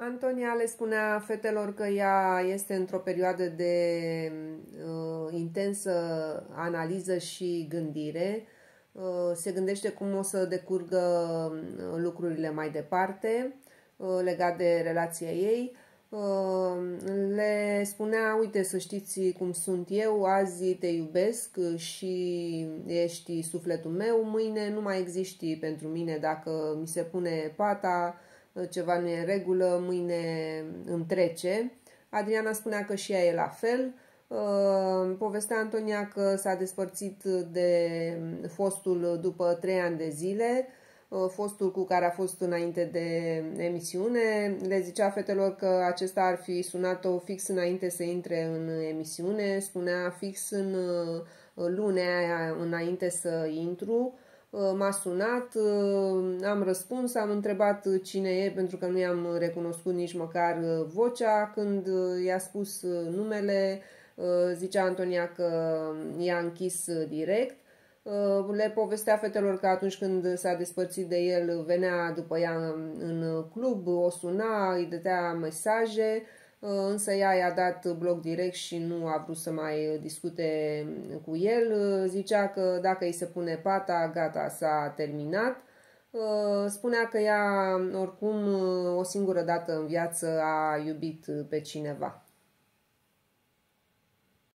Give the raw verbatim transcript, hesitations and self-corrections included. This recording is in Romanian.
Antonia le spunea fetelor că ea este într-o perioadă de uh, intensă analiză și gândire. Uh, se gândește cum o să decurgă lucrurile mai departe uh, legat de relația ei. Uh, le spunea, uite, să știți cum sunt eu, azi te iubesc și ești sufletul meu, mâine nu mai existi pentru mine. Dacă mi se pune pata, ceva nu e în regulă, mâine îmi trece. Adriana spunea că și ea e la fel. Povestea Antonia că s-a despărțit de fostul după trei ani de zile, fostul cu care a fost înainte de emisiune. Le zicea fetelor că acesta ar fi sunat-o fix înainte să intre în emisiune. Spunea fix în lunea aia înainte să intru. M-a sunat, am răspuns, am întrebat cine e pentru că nu i-am recunoscut nici măcar vocea. Când i-a spus numele, zicea Antonia că i-a închis direct. Le povestea fetelor că atunci când s-a despărțit de el, venea după ea în club, o suna, îi dădea mesaje, însă ea i-a dat bloc direct și nu a vrut să mai discute cu el. Zicea că dacă îi se pune pata, gata, s-a terminat. Spunea că ea oricum o singură dată în viață a iubit pe cineva.